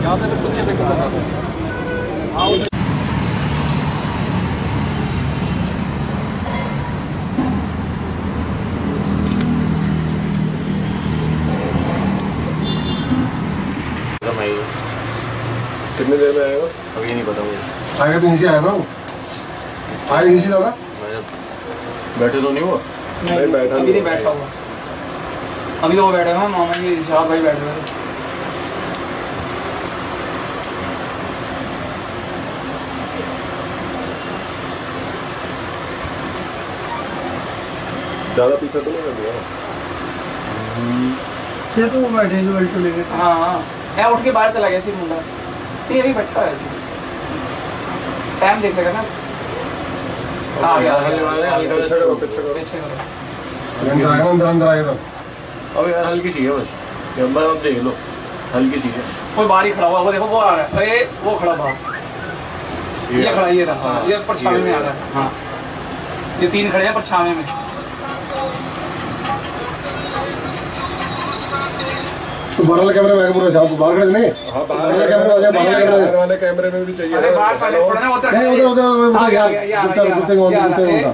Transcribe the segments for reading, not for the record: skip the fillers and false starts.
कितने देर में आएगा अभी नहीं पता मुझे। आएगा तो यहीं आया ना, आया यहीं से दादा। बैठे तो नहीं हुआ? नहीं बैठा, अभी नहीं बैठा हुआ। अभी तो वो बैठे हुए मामा जी, शाह भाई बैठे हुए। ज्यादा पीछे तो नहीं कर दिया? क्या तो वो बैठे जो अल्टो लेके। हाँ है, उठ के बाहर चला गया सी मुंडा। ये भी बैठा है ऐसे, टाइम देख लेगा ना। आ गया पीछे करो पीछे करो पीछे करो। अंदर आएगा, अंदर अंदर आएगा। अब यार हल्की सी है बस, अंदर आप देख लो हल्की सी है। कोई बाहर ही खड़ा हुआ, वो देखो वो आ रहा है। अरे वो खड़ा बाहर, ये खड़ा, ये रहा, ये परछावे में आ रहा है। हाँ ये तीन खड़े हैं परछावे में। तो बाहर वाले कैमरे में पूरा जाओ, बाहर खड़े नहीं। हां बाहर वाले कैमरे आ जाओ, बाहर वाले कैमरे में भी चाहिए। अरे बाहर साले थोड़ा ना उधर, नहीं उधर उधर यार, उधर उधर होगा।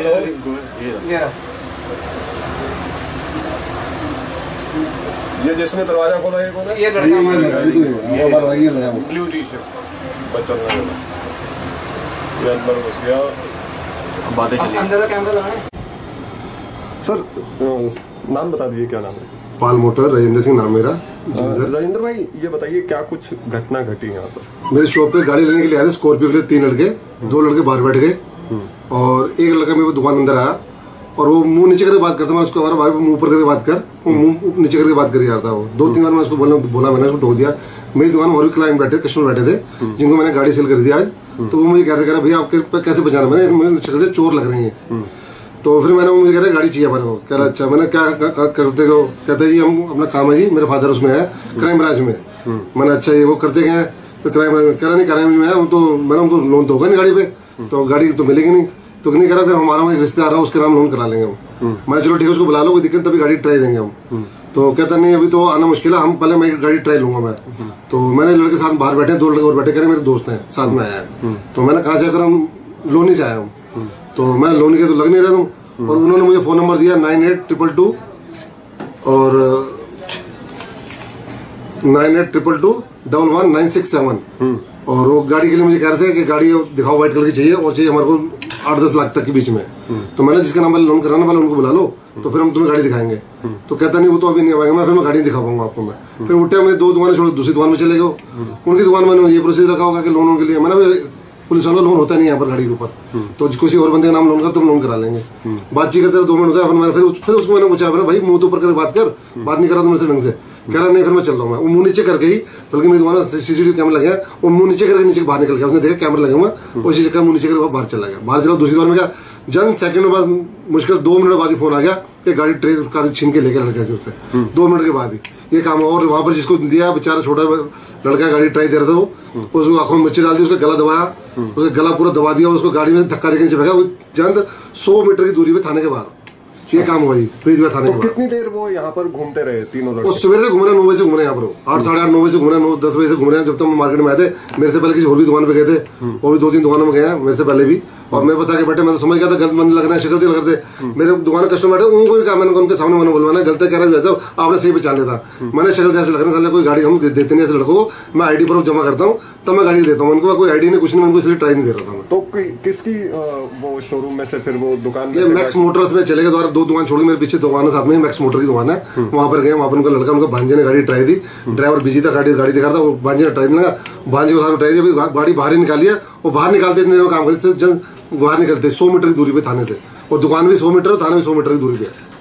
ये जिसने दरवाजा खोला ये कौन है? ये लड़का ये ब्लू टी शर्ट बच्चा लगा ये अंदर घुस गया। बातें चली। अंदर का कैमरा लगाना है। सर नाम बता दीजिए, क्या नाम है? पाल मोटर, राजेंद्र सिंह नाम मेरा। राजेंद्र भाई ये बताइए क्या कुछ घटना घटी यहाँ पर? मेरे शॉप पे गाड़ी लेने के लिए आए थे, स्कॉर्पियो के लिए। 3 लड़के, 2 लड़के बाहर बैठ गए और एक लड़का मेरे दुकान अंदर आया और वो मुंह नीचे करके बात करता। मैं उसको हमारे मुंह ऊपर करके बात कर, वो मुंह नीचे करके बात कर रहा था। वो 2-3 बार मैं उसको बोला मैंने उसको टोक दिया। मेरी दुकान में और भी क्लाइंट बैठे, कस्टमर बैठे थे जिनको मैंने गाड़ी सेल कर दी आज। तो वो मुझे कह रहे भैया आपके कैसे पहचाना? मैंने शक्ल से चोर लग रही है। तो फिर मैंने मुझे कह रहा गाड़ी चाहिए हमारे को। कह रहा अच्छा। मैंने क्या करते हो? कहते जी हम अपना काम है जी, मेरे फादर उसमें है क्राइम ब्रांच में। मैंने अच्छा ये वो करते गए तो क्राइम ब्रांच में? कह रहा नहीं क्राइम में है तो मैंने उनको लोन तो होगा नहीं गाड़ी पे, तो गाड़ी तो मिलेगी नहीं। तो नहीं कह रहा फिर हमारा एक रिश्तेदार है उसके नाम लोन करा लेंगे हम। मैं चलो ठीक है उसको बुला लो, कोई दिक्कत तभी गाड़ी ट्राई देंगे हम। तो कहता नहीं अभी तो आना मुश्किल है, हम पहले मैं गाड़ी ट्राई लूंगा मैं। तो मैंने लड़के साथ बाहर बैठे, 2 लड़के और बैठे, कह रहे मेरे दोस्त हैं साथ में आया है। तो मैंने कहा जाकर हम लोनी से आया हूँ। तो मैं लोनी के तो लग नहीं रहा हूँ और उन्होंने मुझे फोन नंबर दिया 9822 और 9822119667। और वो गाड़ी के लिए मुझे कह रहे थे कि गाड़ी दिखाओ व्हाइट कलर की चाहिए और चाहिए हमारे को 8-10 लाख तक के बीच में। तो मैंने जिसका नाम लोन कराना वाला उनको बुला लो तो फिर हम तुम्हें गाड़ी दिखाएंगे। तो कहता नहीं वो तो अभी नहीं आएगा, मैं फिर मैं गाड़ी दिखा पाऊंगा आपको। मैं फिर उठे, मैं 2 दुकानें छोड़ दूसरी दुकान में चले गए। उनकी दुकान में ये प्रोसीजर रखा होगा कि लोनों के लिए। मैंने पुलिस वाला लोन होता नहीं यहाँ पर गाड़ी के ऊपर, तो किसी और बंदे का नाम लोन कर तुम लोन करा लेंगे। बातचीत करते 2 मिनट होता है। फिर उसको मैंने पूछा भाई मुंह तो ऊपर करके बात कर, बात नहीं करा तो मेरे से ढंग से। कह रहा नहीं फिर मैं चल रहा हूँ। वो मुंह नीचे करके ही, बल्कि मेरी दुकान सीसीटीवी कैमरा लगे, वो मुंह नीचे करके नीचे बाहर निकल गया। उसने देखा कैमरा लगे हुआ, उसी चक्कर मुंह नीचे करके बाहर चला गया। बाहर चला, दूसरी दुकान में गया। जन सेकंड बाद मुश्किल 2 मिनट बाद ही फोन आ गया कि गाड़ी ट्रेन कार छीन के लेकर लड़के से उससे 2 मिनट के बाद ही ये काम हुआ। और वहां पर जिसको दिया बेचारा छोटा लड़का गाड़ी ट्राई दे रहा था, वो उसको आंखों में मिर्ची डाल दी, उसका गला दबाया, उसका गला पूरा दबा दिया, उसको गाड़ी में धक्का देकर नीचे फेंका। जन 100 मीटर की दूरी पे थाने के बाहर ये काम हुआ जी, फ्रीजवेयर थाने के बाहर। कितनी देर वो यहाँ पर घूमते रहे तीनों लड़के? वो सवेरे से घूम रहे, 9 बजे से घूम रहे यहाँ पर। 8, साढ़े 8, 9 बजे से घूम रहे, 9, 10 बजे से घूम रहे हैं। जब तक हम मार्केट में आए थे, मेरे से पहले किसी और भी दुकान पे गए थे, और भी 2-3 दुकानों में गए हैं मेरे से पहले भी। और मेरे पास आके बैठे, मैं तो समझ गया था गलत बंद लग रहे हैं, शक्ल से लग रहे थे। मेरे दुकान कस्टमर बैठे, उनको भी कहा मैंने उनके सामने मैंने बोलवाना गलत कह रहा है, आपने सही पहचान लेता। मैंने शक्ल से ऐसे लग रहे हैं, कोई गाड़ी हम देते नहीं ऐसे लड़कों को। मैं ID प्रूफ जमा करता हूँ तब मैं गाड़ी देता हूँ। उनको कोई ID नहीं, कुछ नहीं, मैं उनको इसलिए ट्राई नहीं दे रहा था। तो किसकी वो शोरूम में से फिर वो दुकान ये मैक्स मोटर्स में चले गए। 2 दुकान छोड़ी, मेरे पीछे दुकान है साथ में, मैक्स मोटर की दुकान है। वहां पर गए, वहां पर उनका लड़का, उनका भांजे ने गाड़ी ट्राई दी। ड्राइवर बिजी था, गाड़ी दिखा रहा था, वो भांजे ने ट्राई लगा, भांजे को साथ में ट्राई दी, गाड़ी बाहर ही निकाली है। और बाहर निकालते इतने काम करते बाहर निकलते 100 मीटर की दूरी पे थाने से, और दुकान भी 100 मीटर, थाना भी 100 मीटर की दूरी पे।